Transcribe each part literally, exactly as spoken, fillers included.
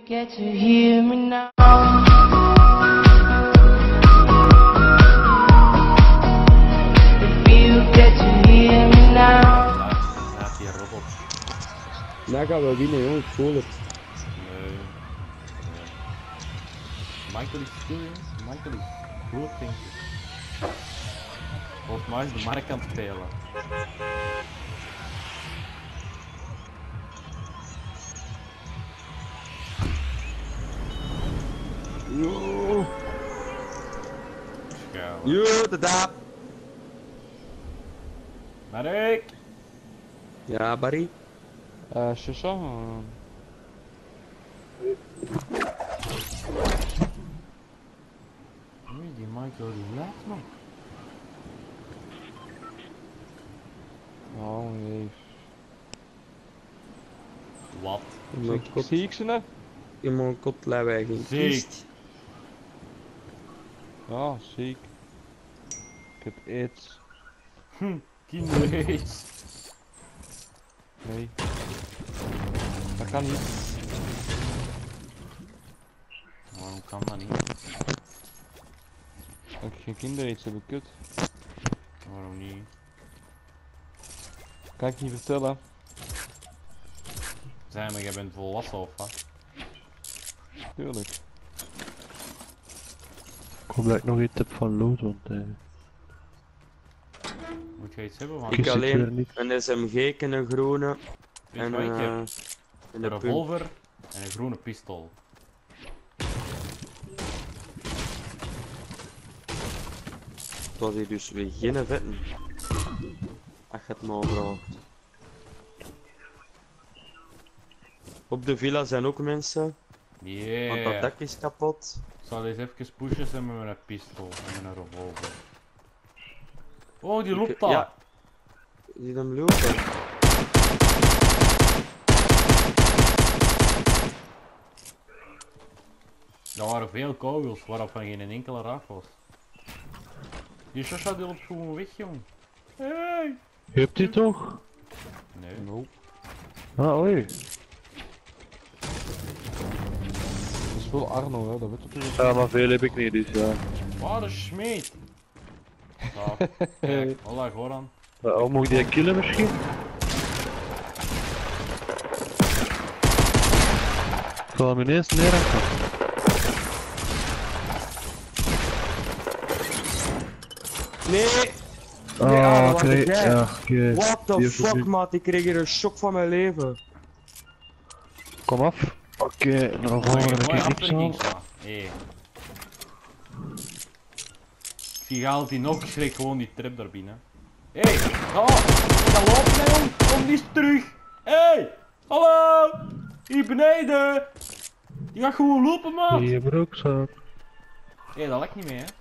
get to hear me now. If you get to hear me now. Laat die robot. Daar gaan we winnen, jongens, voel het. Nee. nee. Michael is stil, jongens. Michael is goed, denk ik. Volgens mij is de Mark aan het spelen. Yo. Schuil. Yo, de daap. Mark! Ja, Barry. Euh, c'est ça. Euh... Oei, die Michael die laat nog. Oh nee. Wat? In mijn kot, Zie ik ze nou? in mijn kot lijden wij geen Ziek. kist. Ja, ziek. Ik heb aids. Hm, kinderreis. Nee. Dat kan niet. Waarom kan dat niet? Dat ik geen kinderaids heb, kut. Waarom niet? Kan ik niet vertellen. Zeg maar, jij bent volwassen of wat? Tuurlijk. Ik hoop dat ik nog iets heb van loot, want eh, Moet je iets hebben van? Ik kies ik weer alleen niet. een S M G en een groene. Weet je En wat ik een, heb? eh, en Een een pump. revolver en een groene pistool. Het was hier dus weer geen vetten. Als je het maar vraagt. Op de villa zijn ook mensen, want dat Yeah! dak is kapot. Ik zal eens even pushen zijn met mijn pistool en mijn revolver. Oh, die loopt daar! Ja. Zie je hem lopen? Er waren veel kogels waarvan geen enkele raak was. Die Shasha die loopt gewoon weg, jong. Hey! Je hebt die toch? Nee. Nope. Ah, oei. Dat is wel Arno, hè, dat weet je toch? Ja, maar veel heb ik niet, dus ja. Waar de schmeet! Ja, kijk, hola Goran. Uh, oh, mag die killen misschien? Ik zal hem ineens neerhakken. Nee! Ah, Nee, ah, wat oké, heb jij? ja, oké. What the Die fuck, heeft- maat, ik kreeg hier een shock van mijn leven. Kom af. Oké, dan gaan we Mooi er een keer iets aan. afwerking. Hey. Ik zie je haalt die nog, schrik gewoon die trap daar binnen. Hé, hey, oh, ga lopen hè, jong, kom eens terug. Hé, hey, hallo, hier beneden. Je gaat gewoon lopen, maat. Die broekzak. Hé, hey, dat lijkt niet mee, hè.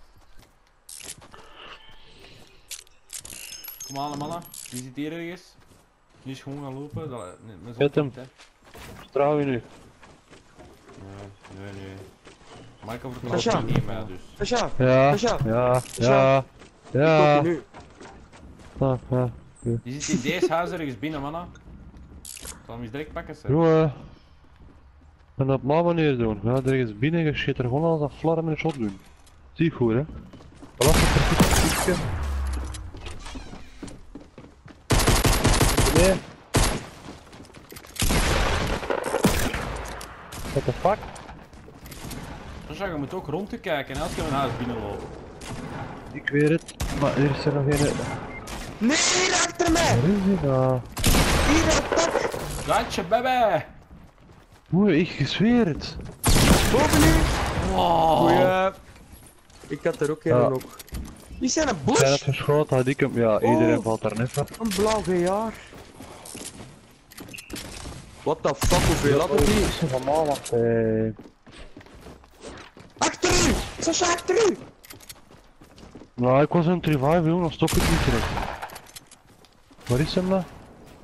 Kom aan, mannen, die zit hier ergens. Die is gewoon gaan lopen. Dat, nee, met zo'n Zet hem. kant, hè. Vertrouw je nu? Nee, nee, nee. Maar ik over Sasha. het niet meer, dus. Sasha, Ja, Sasha, ja, Sasha. ja, ik ja. kom nu. Ah, ja. Die zit in deze huis ergens binnen, mannen. Ik zal hem eens direct pakken, zeg. Jongen. En dat op mijn manier doen. Ja, er is binnen, je schiet er gewoon als dat flarren met een shot doen. Zie je goed, hè? Voilà, perfect. Nee. What the fuck? Sasha, je moet ook rond te kijken hè, als je een huis binnenloopt. Ik weet het, maar er is er nog een. Nee, hier achter mij! Waar is die nou? Hier op het dak! Gatje, baby! Oei, ik zweer het. Boven nu! Wow. Goeie. Ik had er ook een Ja. nog. Die zijn een Zijn het bush! geschoten, had ik hem. Ja, iedereen Oh. valt daar net van. Een blauw V R. What the fuck, hoeveel hadden die? is normaal, want eh. Achter u! Sasha, achter u! Nou, ik was in het revive, jongen, dan stop ik niet direct. Waar is hem nou?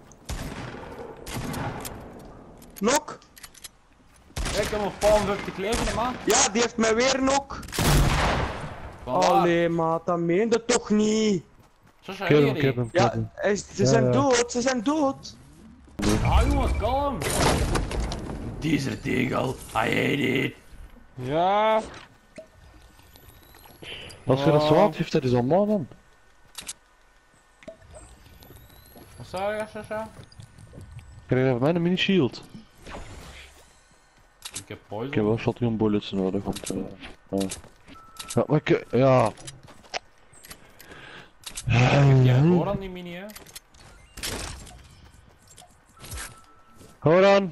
Nok! Ik heb een vijfenvijftig leven, man. Ja, die heeft mij weer nok! Voilà. Allee, maat, dat meende toch niet? Sasha, Ik heb hem, hier ik heb hem, ik heb Ja, hem. hij- ze Ja, zijn ja. dood, ze zijn dood! Ah jongens, kalm. Desert Eagle, I hate it. Ja. Als je dat zo had, heeft dat is allemaal dan. Wat zou je Sasha? Krijg je van mij een mini shield. Ik heb Ik heb poison. wel shotgun bullets nodig, want uh, ja. Ja, maar ik, ja. Jij hoor aan die mini hè? Hoor aan.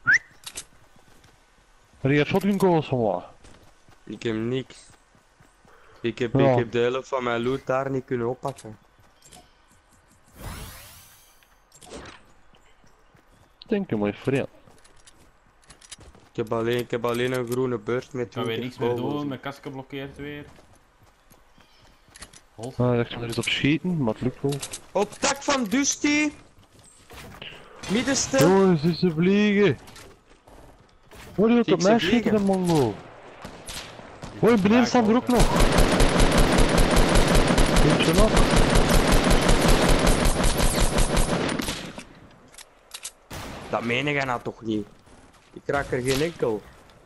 Heb je shotgun kogels van wat? Ik heb niks. Ik heb, Ja. ik heb de helft van mijn loot daar niet kunnen oppakken. Denk je maar vriend. Ik heb alleen, ik heb alleen een groene burst met Ik kan weer twintig niks meer kogels. doen, mijn kast geblokkeerd weer. Hold. Ah, ik ga er eens op schieten, maar het lukt wel. Op tak van Dusty! Middenstil! Jongens, is ze vliegen. Hoor je ook Zie op ik mij ze schieten, de vliegen? mongo? Hoor je beneden staan er ook nog? Eentje nog. Dat meen je nou toch niet? Ik raak er geen enkel.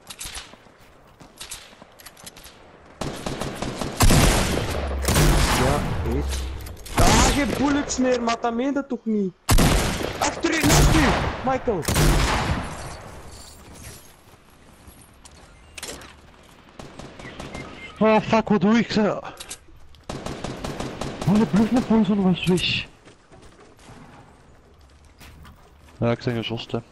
Ja, weet. Ah, geen bullets meer, maar dat meen je toch niet? Achter u, naast u, Michael! Ah fuck, wat doe ik zo? Oh, de bluff met poison was weg. Ja, ik zeg gezost hè.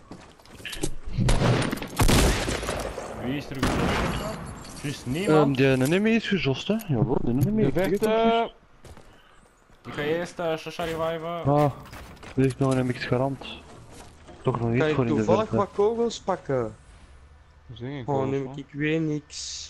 Wie is er gebeurd? Juist Um, niemand. die enemy is gezost hè. Jawel, de enemy. De Ik weet het vechten. Ik ga eerst uh, Sasha reviven. Ah, er is nog een mix garant. Toch nog Kan iets ik voor in de toevallig verte. wat kogels pakken? Zing ik Oh, wel, nu hoor. heb ik weer niks.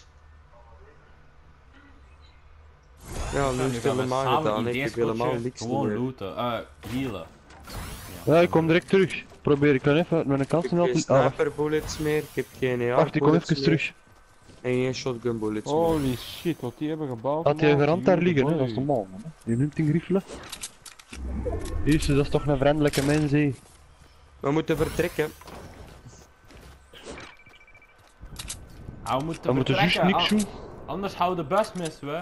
Ja, nu Nu is het gaan we helemaal samen gedaan. in Ik deze heb helemaal potje niks gewoon meer. looten, eh, healen. Ja, ik kom direct terug. Probeer, ik kan even met een kans Ik in heb geen helpen. Ah, wacht, sniper bullets meer, ik heb geen A R wacht, ik kom bullets even meer terug. en geen shotgun bullets meer. Holy shit, wat die hebben gebouwd. Laat die man. garant daar Jullie liggen, hè, boy. dat is normaal. Man. Je neemt die griffelen. Eerst, dat is toch een vriendelijke mens, hé. We moeten vertrekken. Ah, we moeten We moeten juist vertrekken, niks ah, doen. anders houden de bus mis we.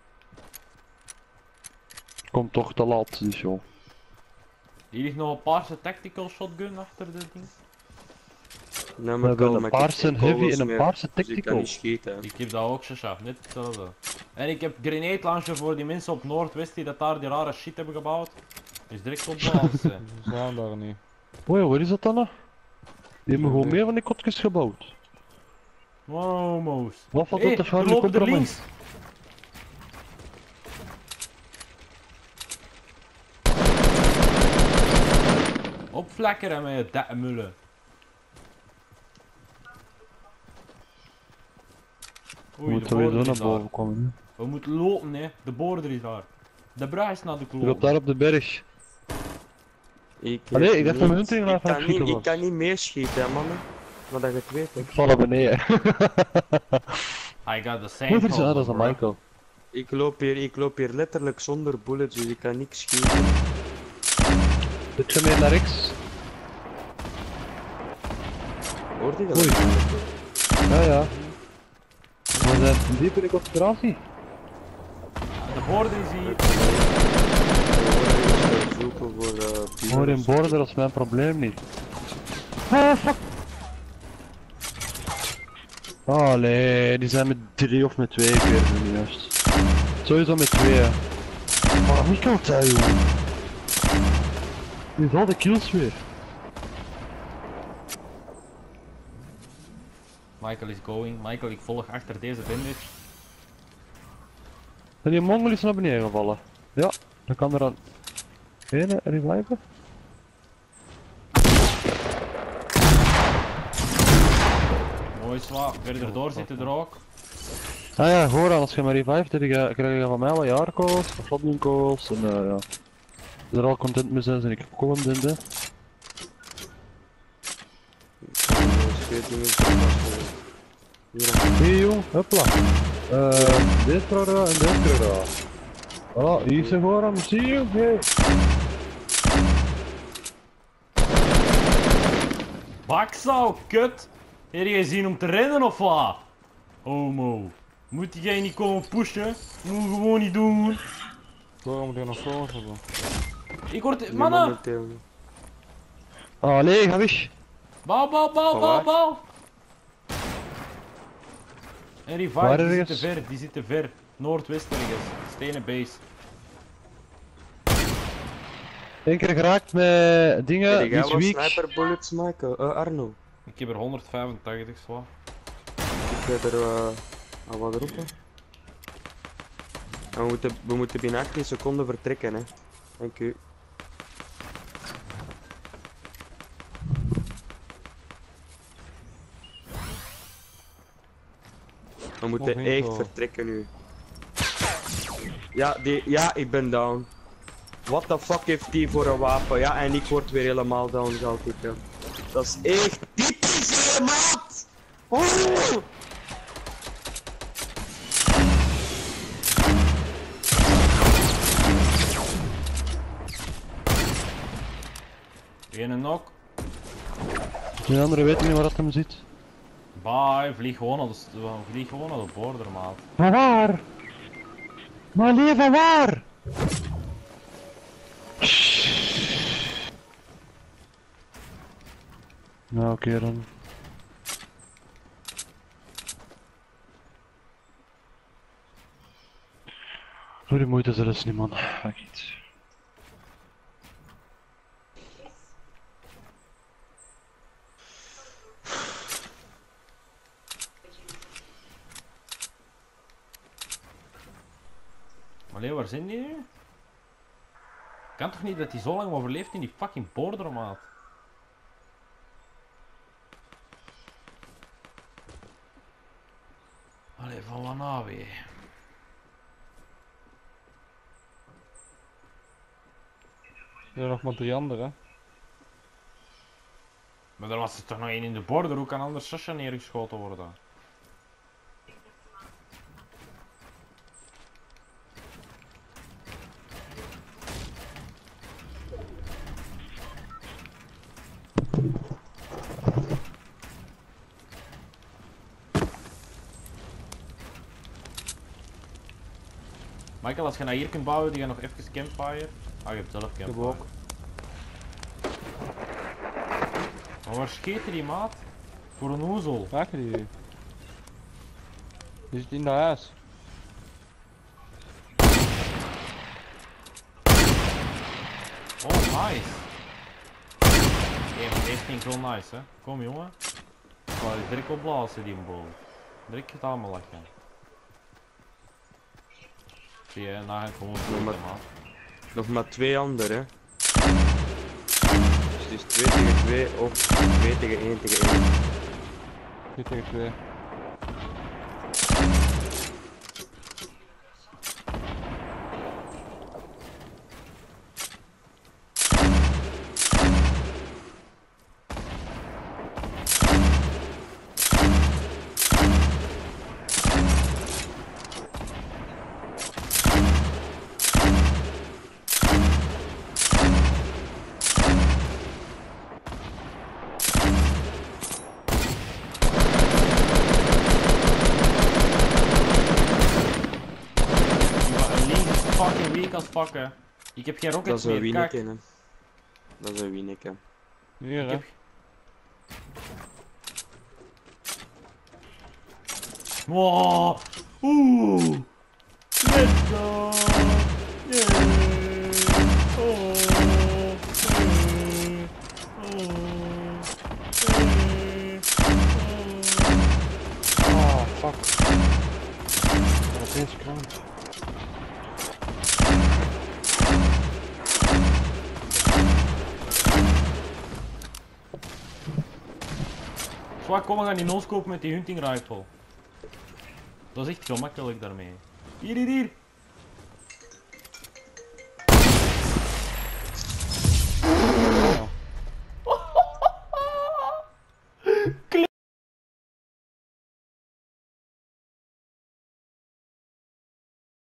Komt toch te laat, dus joh. Hier ligt nog een paarse tactical shotgun achter dit ding. Nou, We hebben kalm, een ik heb paarse geen heavy kogels en een meer, paarse dus ik kan tactical. niet schieten. Ik heb dat ook Sasha, net hetzelfde. En ik heb grenade launcher voor die mensen op Noordwest die dat daar die rare shit hebben gebouwd. Is direct op balans. hè. Ze zijn daar niet. Oh ja, waar is dat dan? Hè? Die hebben gewoon meer van die kotjes gebouwd. Wow, Moos. Wat valt Hey, dat te er ver lopen er compromis? links. Opflakkeren met je dekmullen. We Oei, de moeten weer zo border naar is daar. boven komen. We moeten lopen, hè. De border is daar. De brug is naar de Je loopt kloot. daar op de berg. Ik, Allee, heb ik dacht niet- dat mijn hunting ik laat kan niet, schieten ik was. kan niet meeschieten, hè, mannen. Maar dat je het weet, hè. Ik val naar beneden. I got the same Wat is dat? problem, Dat is een bro. Michael. Ik loop hier, ik loop hier letterlijk zonder bullets, dus ik kan niks schieten. Zit je meer naar rechts? Hoort je dat? Oei. Ja, ja. We zijn diep in de concentratie. De border is hier. We zoeken voor eh Hoor in border, dat is mijn probleem niet. Ah, fuck. Allee, die zijn met drie of met twee, ik weet het niet juist. Sowieso met twee. hè. Maar wie kan dat, jongen? Die is al de kills weer. Michael is going. Michael, ik volg achter deze bandage. En die mongol is naar beneden gevallen. Ja, dan kan er dan ene reviven. Mooi zwaar. Verder door zitten er ook. Ah ja, hoor aan, als je maar revived hebt, krijg je van mij wat jaarkogels, wat shotgunkogels en uh, ja. Als je er al content mee zijn, ben ik ook content, hè. Hey jong, hopla. Uh, deze kruida en deze kruida. Voilà, hier zijn gewoon aan, zie je? Hey. bakzauw, kut! Heb je gezien om te rennen of wat? Homo. Moet jij niet komen pushen? Moet je gewoon niet doen. Waarom moet je nog voor hebben? Ik word... Nee, Mannen! momenteel niet. Allee, ga weg. Bal, bal, bal, bal, Alright. bal! En revive, Waar die zit ergens? te ver, die zit te ver. Noordwest ergens. Stenen base. Eén keer geraakt met dingen, Heb die jij is wel weak. sniper bullets maken? Eh, Arno. Ik heb er honderdvijfentachtig zwaar. Ik heb er uh, al wat roepen. En we moeten, we moeten binnen achttien seconden vertrekken, hè. Dank u. We moeten Nog echt info. vertrekken nu. Ja, die, ja, ik ben down. What the fuck heeft die voor een wapen? Ja, en ik word weer helemaal down, zal ik wel. Dat is echt typisch, hè, maat! Oh! Eén knock. De andere weet niet waar dat hem zit. Bye, vlieg gewoon naar de, st- vlieg gewoon naar de border, maat. Van waar? Maar nee, van waar? Nou, oké dan. Doe die moeite zelfs niet, man. Fuck it. Allee, waar zijn die nu? Kan toch niet dat hij zo lang overleeft in die fucking border, maat? Allee, van wat nou weer? Er zijn nog maar drie anderen. Maar er was er toch nog één in de border, hoe kan anders Sasha neergeschoten worden? Michael, als je naar hier kunt bouwen, die gaan nog even campfire. Ah, je hebt zelf Ik heb campfire. ook. Maar waar scheet die maat? Voor een oezel. Raak je die? Die zit in de huis. Oh, nice. Ja, maar deze vind ik wel nice, hè. Kom jongen. Ik ga die direct opblazen, die boven. Direct het allemaal lachen. Zie je, nou ga ik gewoon doen, maar- man. Nog maar twee anderen. Dus het is twee tegen twee of twee tegen één tegen één. twee tegen twee. Fucking weak als pakken. Ik heb geen Dat rockets is een meer, kijk. winneke, hè. Dat is een winneke. Hier Ik hè. heb... Wow. Oeh. Let's go. Yeah. Oh. Hey. Oh. Hey. Oh. Ah, fuck. Dat is eens krank. Zwak, kom, we gaan die noos kopen met die hunting rifle. Dat is echt gemakkelijk daarmee. Hier, hier, hier.